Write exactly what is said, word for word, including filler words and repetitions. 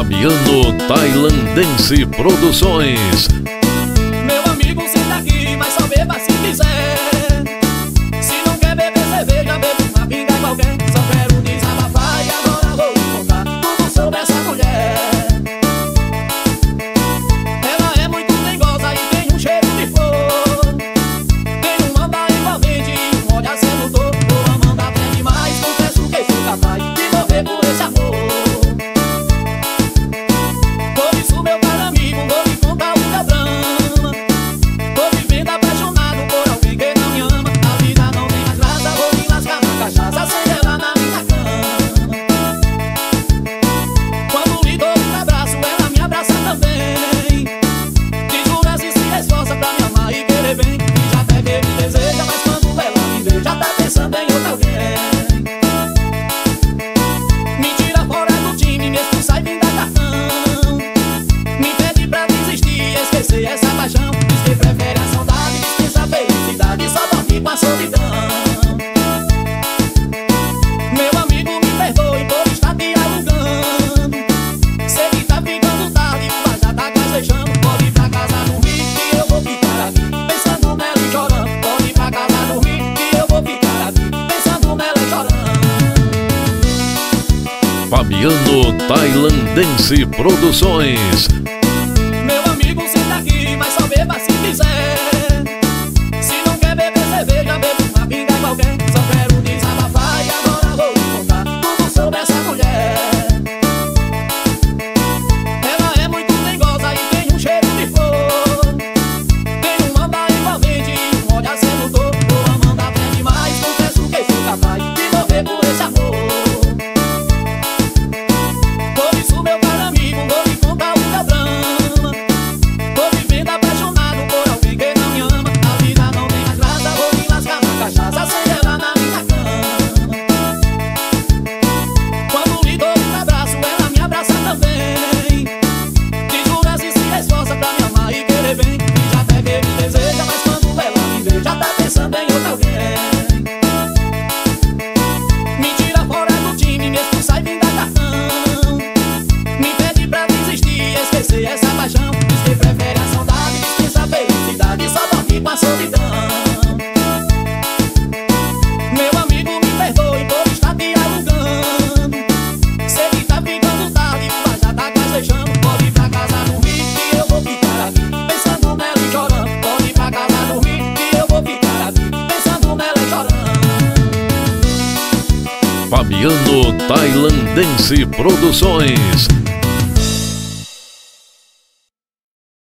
Fabiano Tailandense Produções. Meu amigo, senta aqui, mas só beba se quiser. Se não quer beber cerveja, bebe uma pinga qualquer. Só quero desabafar e agora vou te contar tudo sobre essa mulher. Ela é muito dengosa e tem um cheiro de flor. Tem uma anda envolvente e um olhar sedutor. Tô amando até demais, confesso que sou capaz de morrer por esse amor. Por isso, meu caro amigo, vou lhe contar o meu drama. Tô vivendo apaixonado por alguém que não me ama. A vida não tem mais graça, vou me lascar na cachaça sem ela na minha cama. Quando lhe dou um abraço, ela me abraça também. Diz juras e se esforça pra me amar e querer bem. E já até que me deseja, mas quando ela me vê, já tá pensando em outro alguém. Me tira fora do time, me expulsa e me dá cartão. Me pede pra desistir e esquecer essa paixão. Diz que prefere a saudade, dispensa a felicidade, só dorme com a solidão. Meu amigo, me perdoe por estar te alugando. Sei que tá ficando tarde, mas já tá quase fechando. Pode ir pra casa dormir que eu vou ficar aqui pensando nela e chorando. Pode ir pra casa dormir que eu vou ficar aqui pensando nela e chorando. Fabiano Tailandense Produções. Meu amigo, senta aqui, mas só beba se quiser. Se não quer beber cerveja, bebe uma pinga qualquer. Só quero desabafar e agora vou te contar tudo sobre essa mulher. Ela é muito dengosa e tem um cheiro de flor. Tem uma anda envolvente e um olhar sedutor. Tô amando até demais, confesso que sou capaz de morrer por esse amor. Por isso, meu caro amigo, vou lhe contar o meu drama. Tô vivendo apaixonado por alguém que não me ama. A vida não tem mais graça, vou me lascar na cachaça sem ela na minha cama. Quando lhe dou um abraço, ela me abraça também. Diz juras e se esforça pra me amar e querer bem. E já até que me deseja, mas quando ela me vê, já tá pensando em outro alguém. Me tira fora do time, me expulsa e me dá cartão. Me pede pra desistir e esquecer essa paixão. Diz que prefere a saudade, dispensa a felicidade, só dorme com a solidão. Meu amigo, me perdoe por estar te alugando. Sei que tá ficando tarde, mas já tá quase fechando. Pode ir pra casa dormir que eu vou ficar aqui pensando nela e chorando. Pode ir pra casa dormir que eu vou ficar aqui pensando nela e chorando. Fabiano Tailandense Produções.